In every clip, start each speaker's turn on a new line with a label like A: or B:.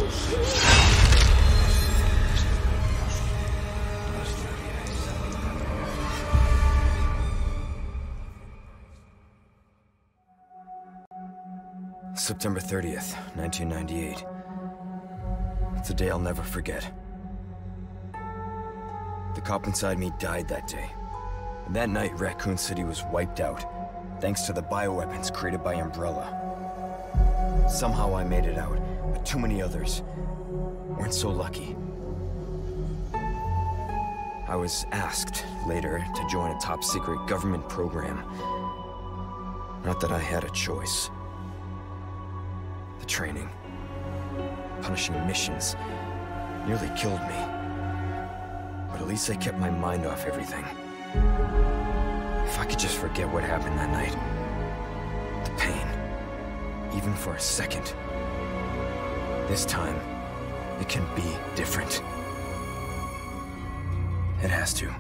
A: September 30th, 1998. It's a day I'll never forget. The cop inside me died that day. And that night, Raccoon City was wiped out, thanks to the bioweapons created by Umbrella. Somehow I made it out, but too many others weren't so lucky. I was asked later to join a top-secret government program. Not that I had a choice. The training, punishing missions, nearly killed me. But at least I kept my mind off everything. If I could just forget what happened that night. The pain. Even for a second. This time, it can be different. It has to.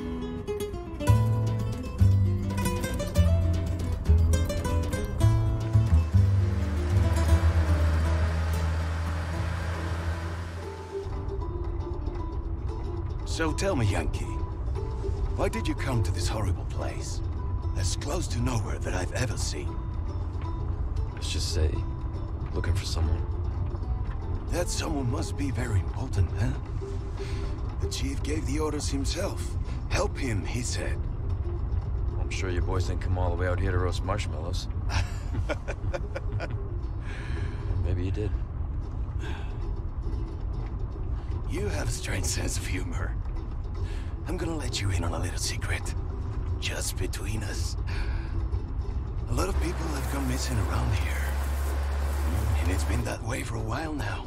B: So tell me, Yankee, why did you come to this horrible place? As close to nowhere that I've ever seen.
A: Let's just say, looking for someone.
B: That someone must be very important, huh? The chief gave the orders himself. Help him, he said.
A: I'm sure your boys didn't come all the way out here to roast marshmallows. Maybe you did.
B: You have a strange sense of humor. I'm gonna let you in on a little secret. Just between us. A lot of people have gone missing around here. And it's been that way for a while now.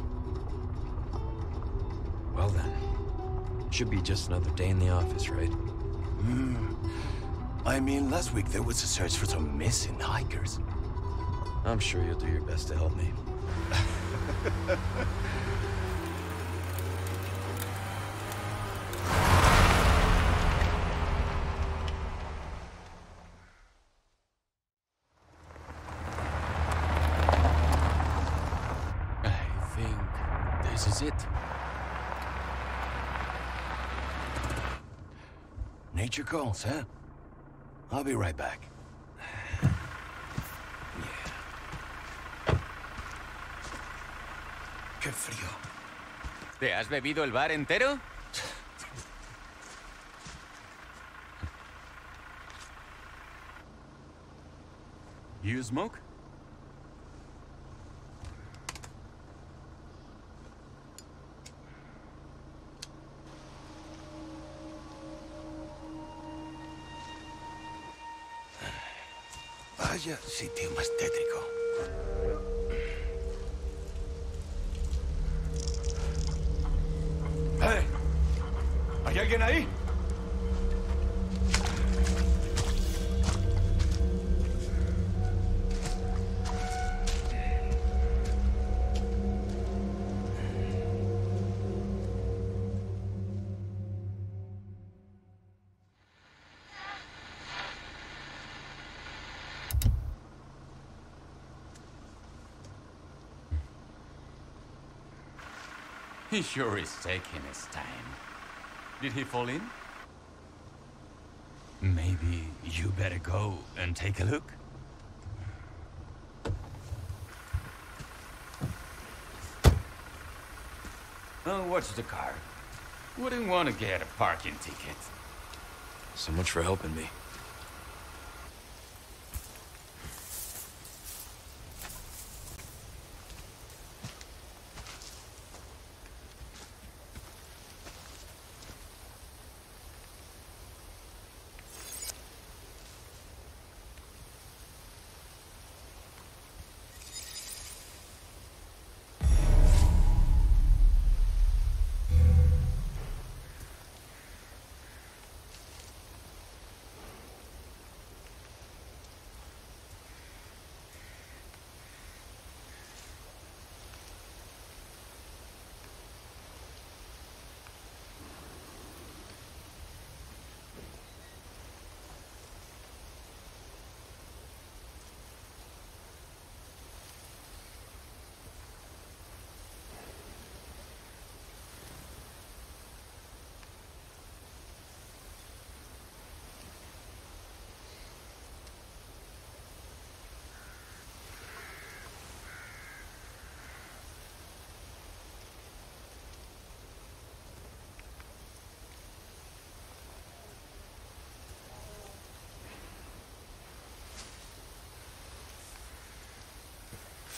A: Well then, should be just another day in the office, right?
B: I mean, last week there was a search for some missing hikers.
A: I'm sure you'll do your best to help me.
B: This is it. Nature calls, huh? I'll be right back. Qué frío.
C: ¿Te has bebido el bar entero? You smoke?
B: Vaya sitio más tétrico. ¡Eh! ¿Hay alguien ahí?
C: He sure is taking his time. Did he fall in?
D: Maybe you better go and take a look.
C: Oh, watch the car. Wouldn't want to get a parking ticket.
A: So much for helping me.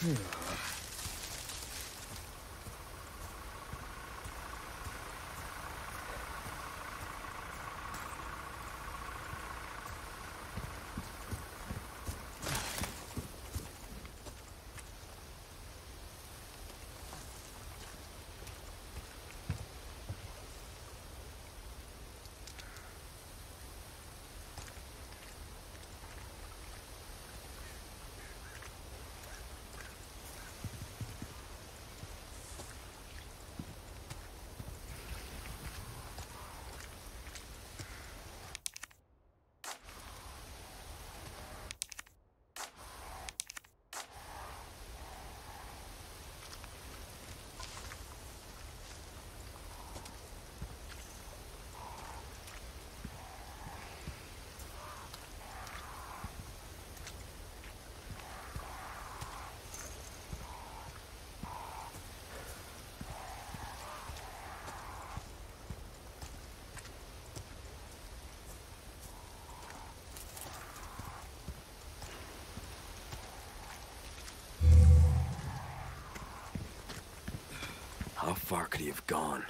A: How far could he have gone?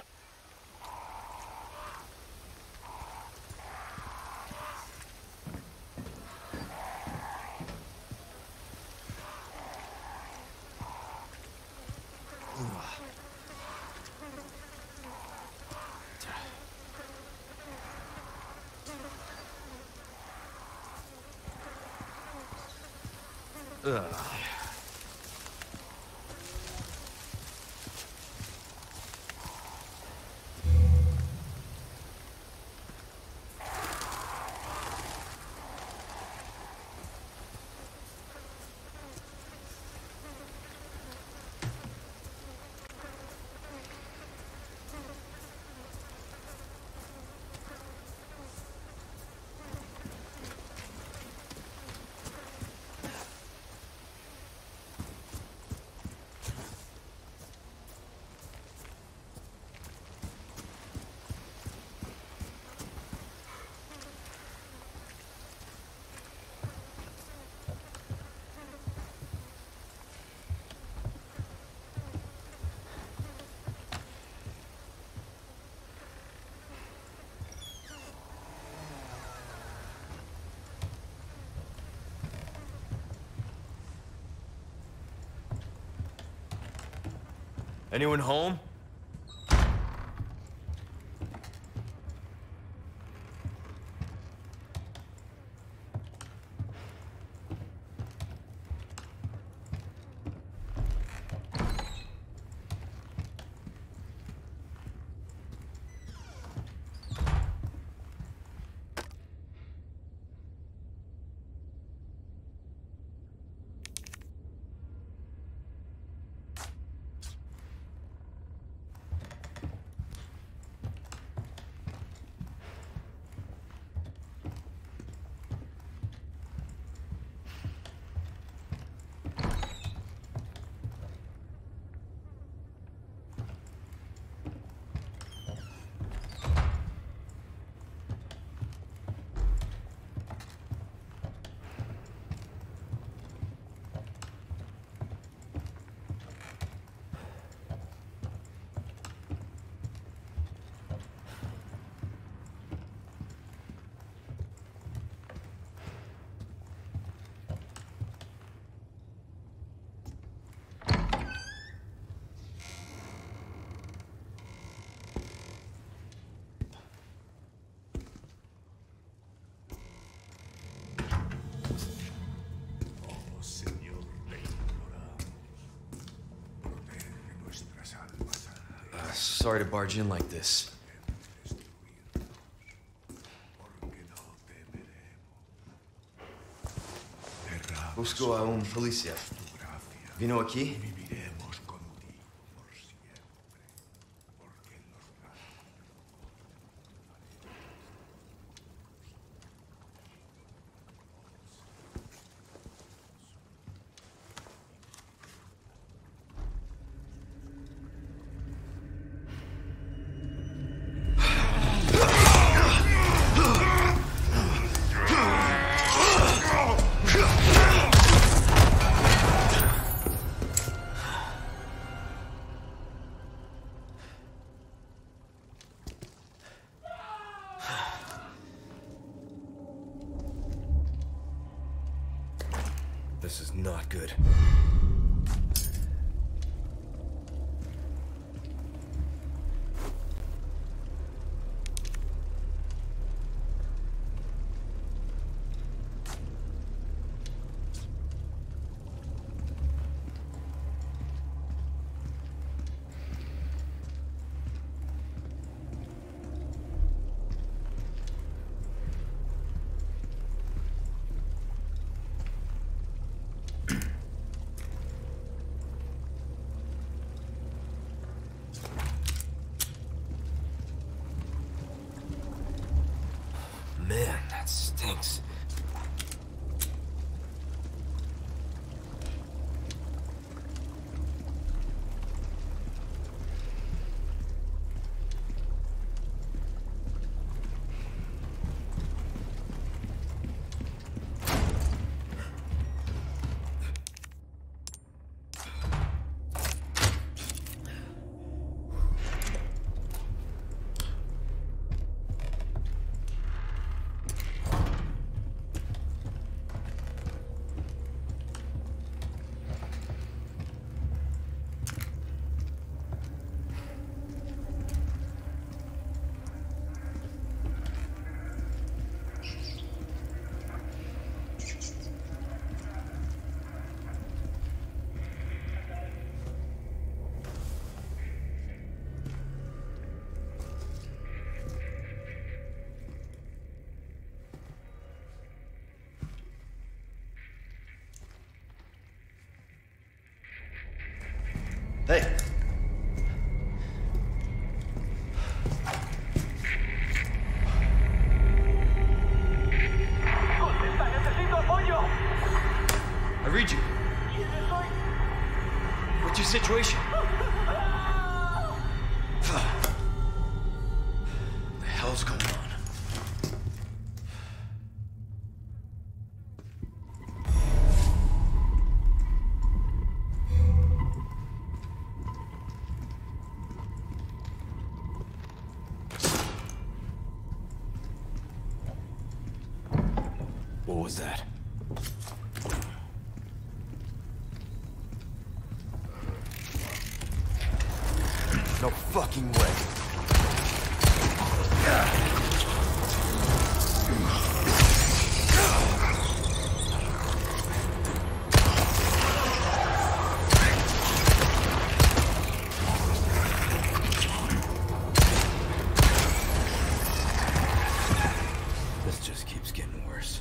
A: Anyone home? Sorry to barge in like this. Busco a un policía. ¿Vino aquí? This is not good. Man, that stinks.
B: Hey!
E: ¡Contesta! ¡Necesito apoyo!
A: I read you.
E: ¿Quién soy?
A: What's your situation?
B: What the hell's going on?
A: What was that? No fucking way. This just keeps getting worse.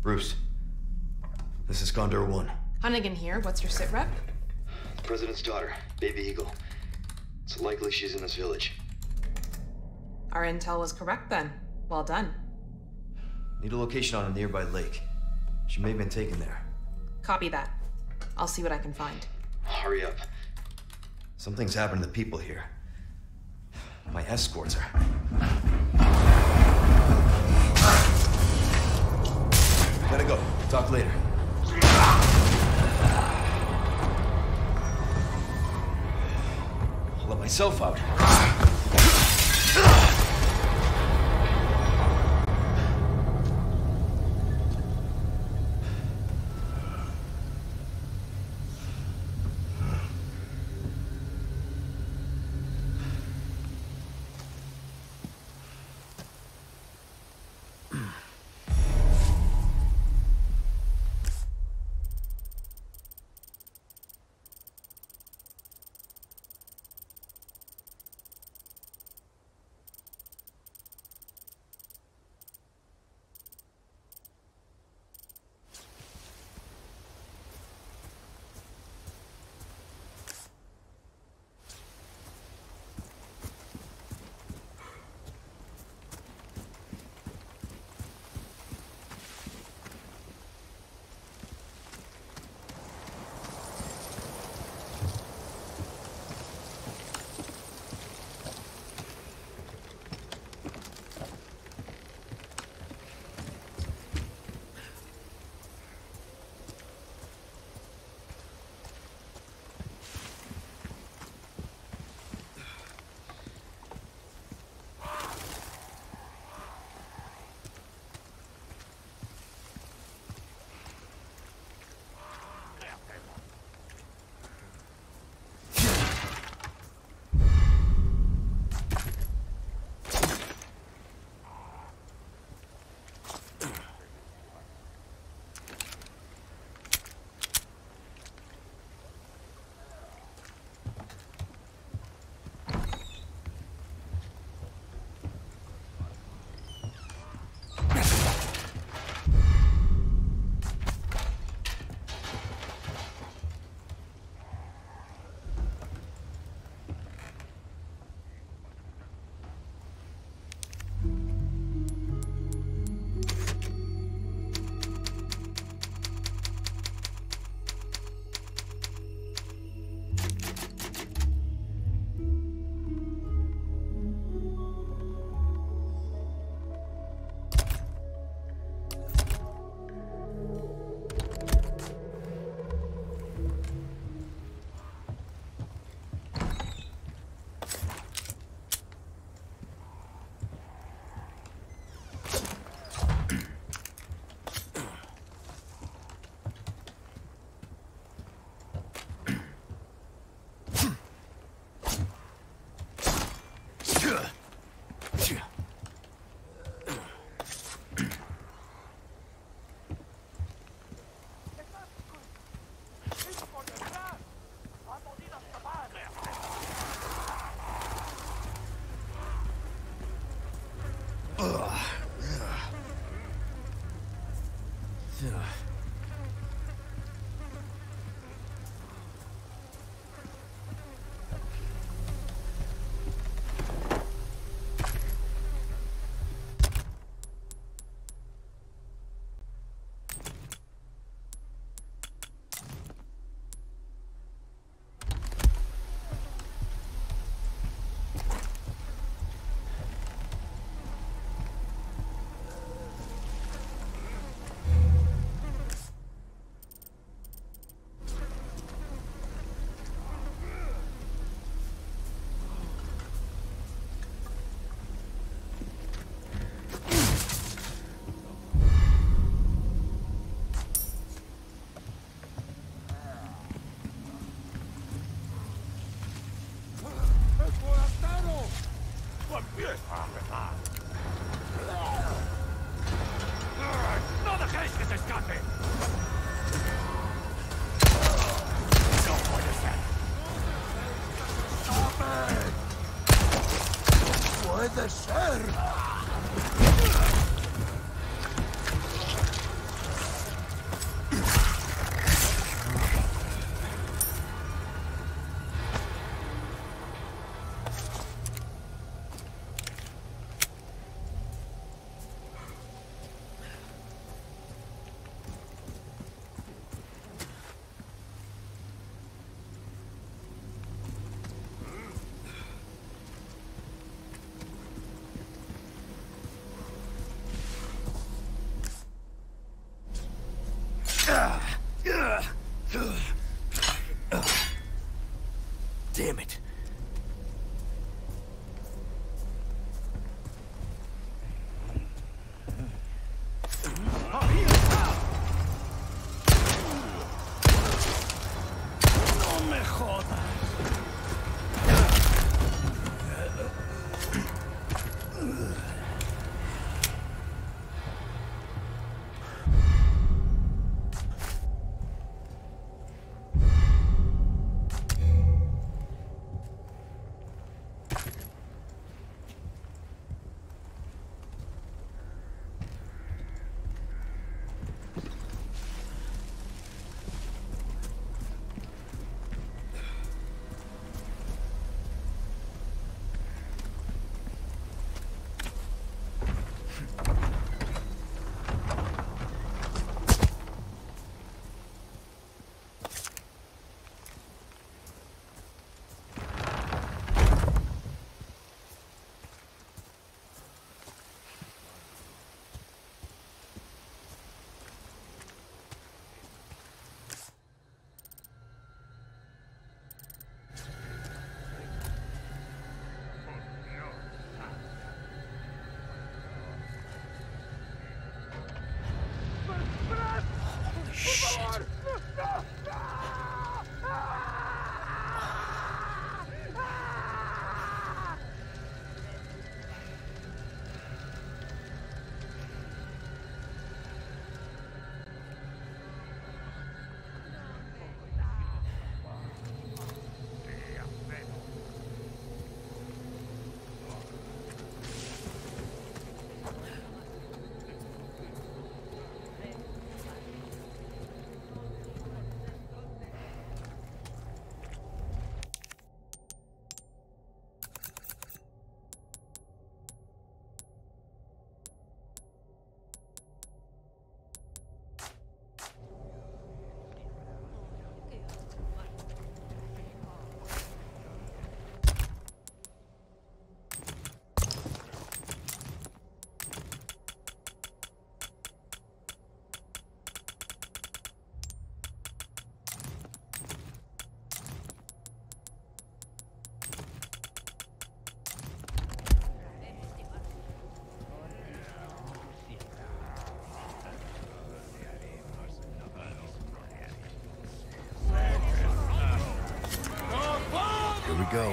A: Bruce. This is Condor 1.
F: Hunnigan here. What's your sit rep?
G: The President's daughter, Baby Eagle. It's likely she's in this village.
F: Our intel was correct then. Well done.
A: Need a location on a nearby lake. She may have been taken there.
F: Copy that. I'll see what I can find.
G: Hurry up.
A: Something's happened to the people here. My escorts are... Gotta go. Talk later. I'll let myself out.
E: ¡No dejéis que se escape! ¡No puede ser! ¡Puede ser! Damn it.
B: No me jodas.
E: Here we go.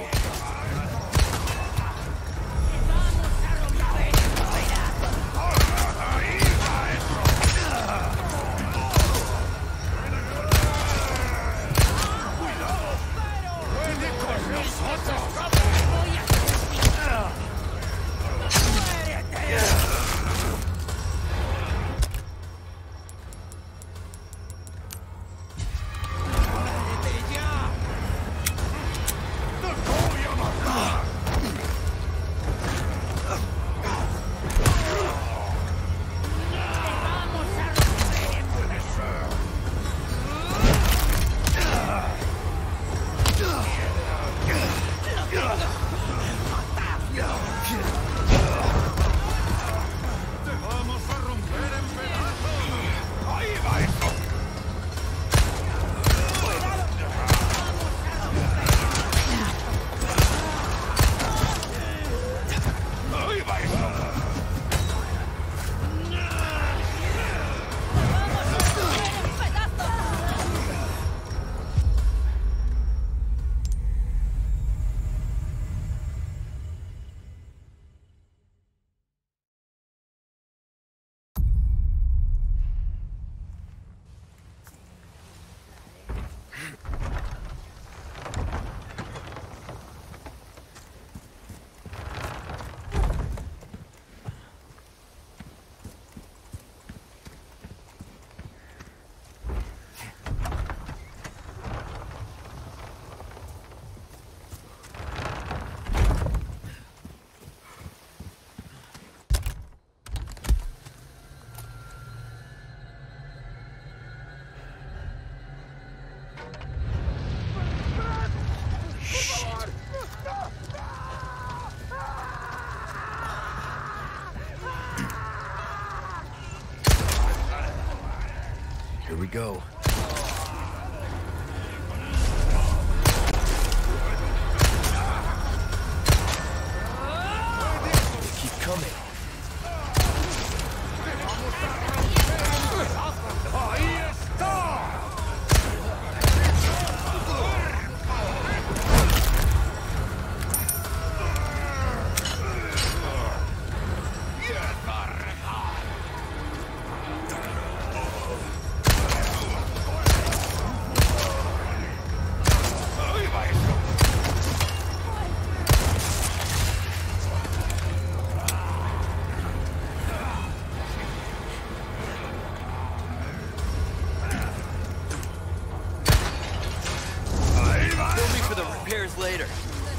E: Here we go.
H: repairs later.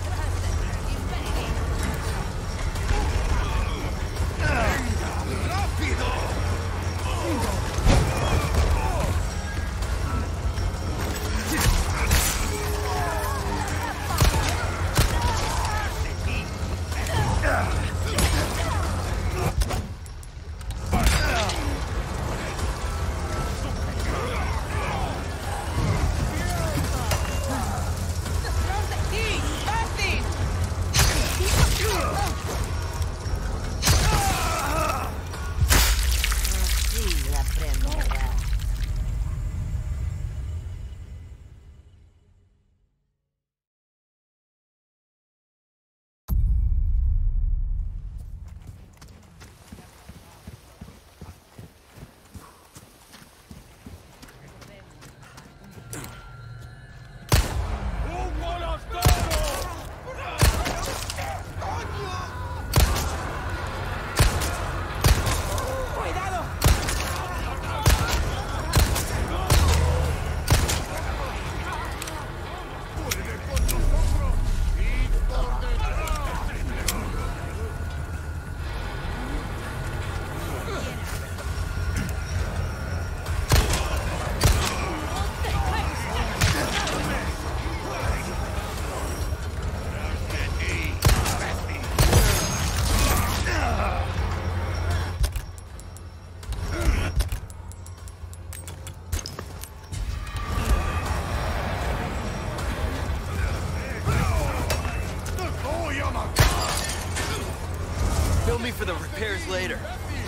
H: Bill me for the repairs later.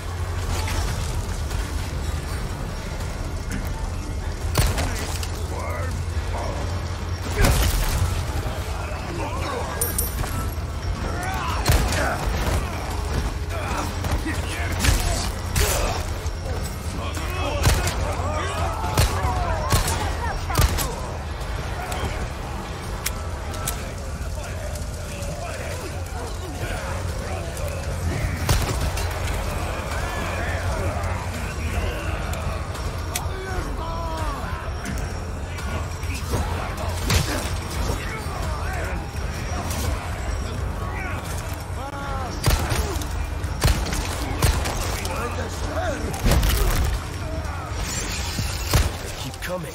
A: Coming.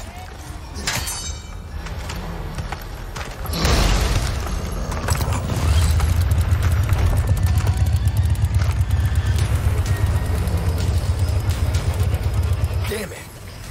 A: Damn it.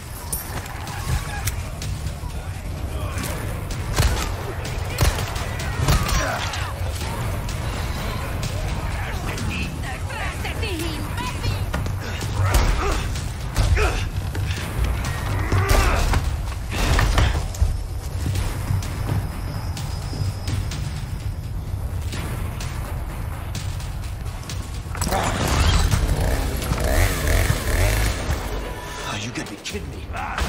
A: You gotta be kidding me.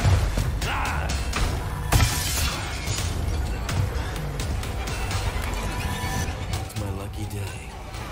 A: It's my lucky day.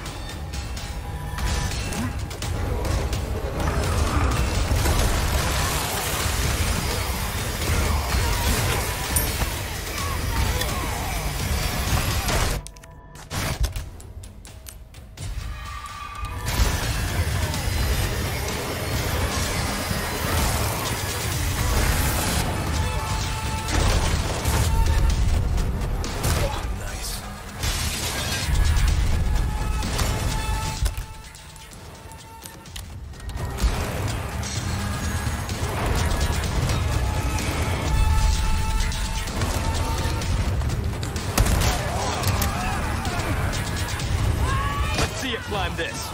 H: Climb this.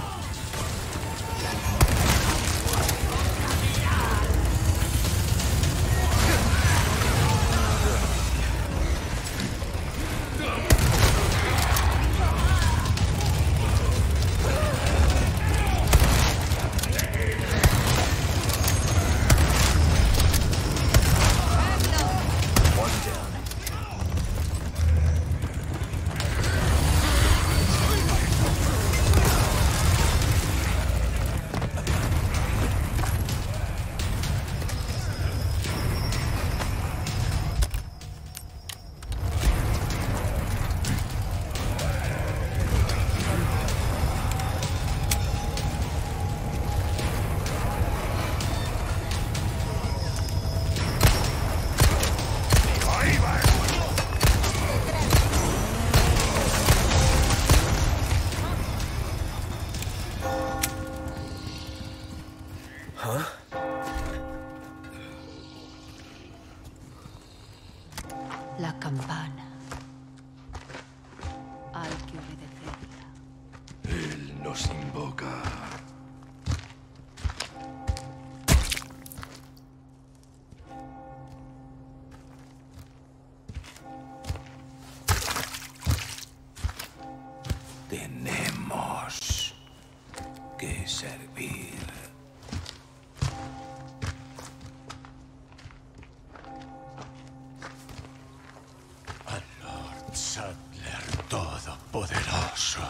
I: La campana. Hay que obedecerla.
E: Él nos invoca. Tenemos que servir.
B: Al Lord Saddler Todopoderoso.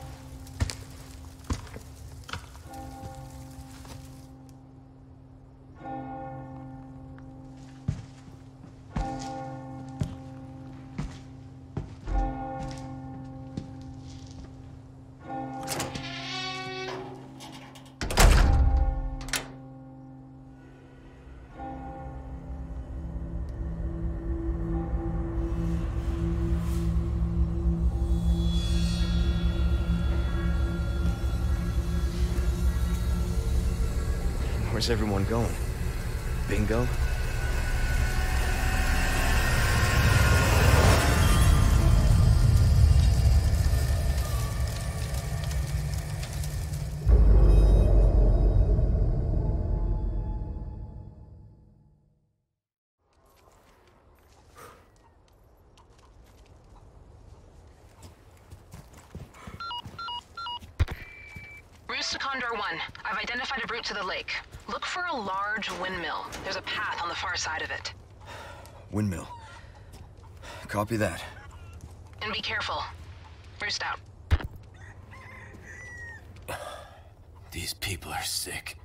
A: Where's everyone going? Bingo?
F: Roost to Condor 1. I've identified a route to the lake. Look for a large windmill. There's a path on the far side of it.
A: Windmill. Copy that.
F: And be careful. Roost out.
B: These people are sick.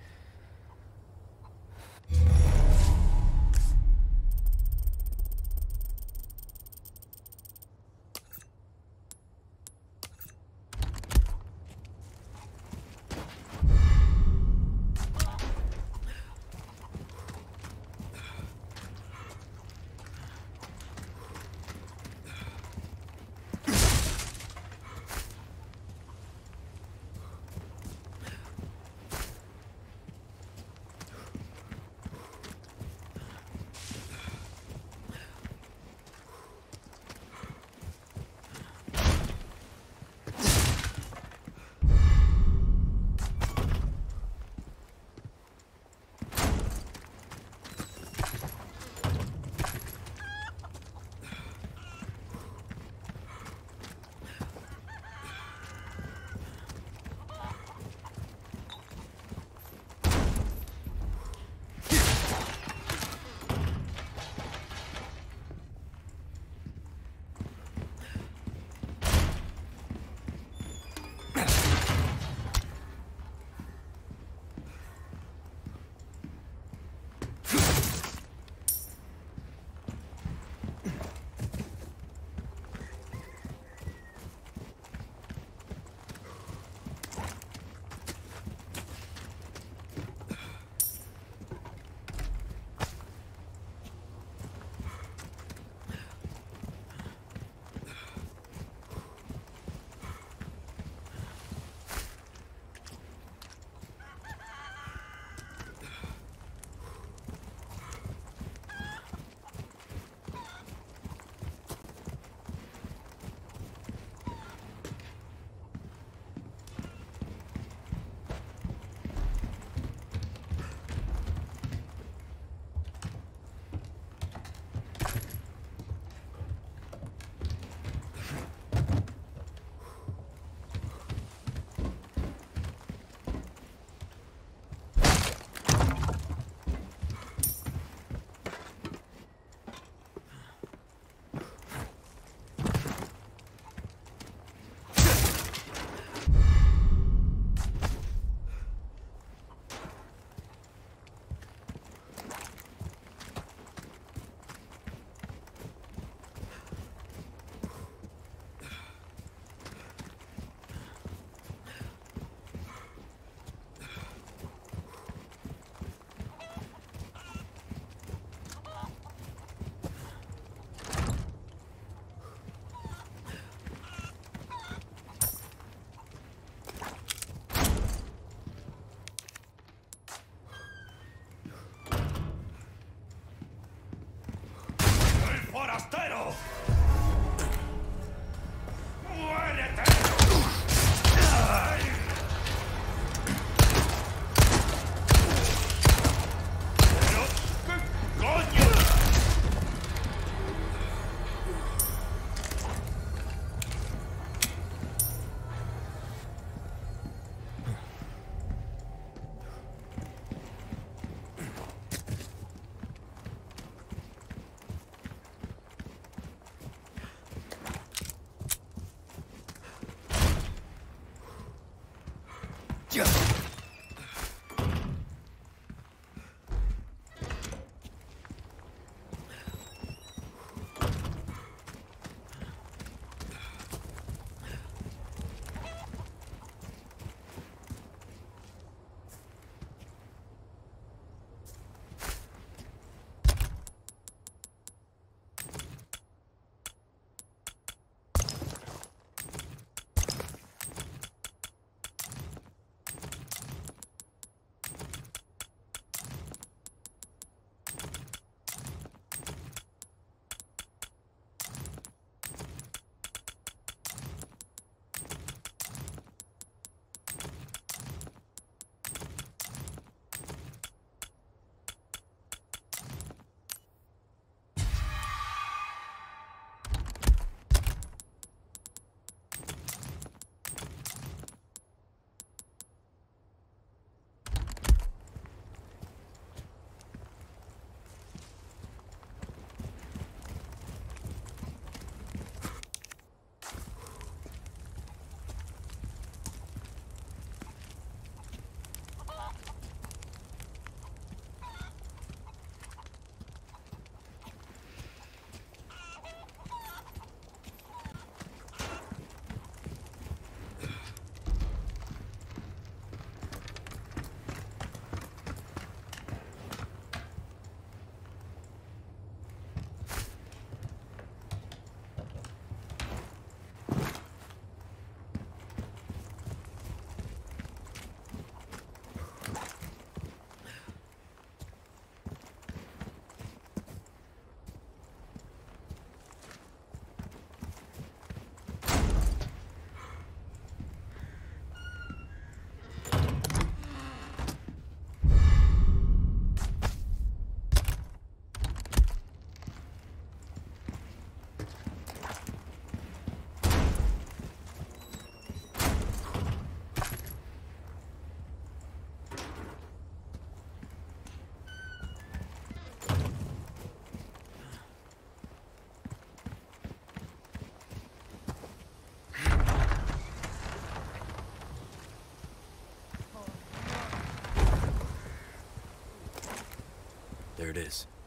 A: There it is.